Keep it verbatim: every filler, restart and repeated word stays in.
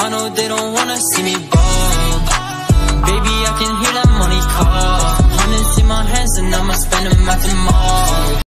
I know they don't wanna see me ball. Baby, I can hear that money call. Hundreds in my hands and I'ma spend them at the mall.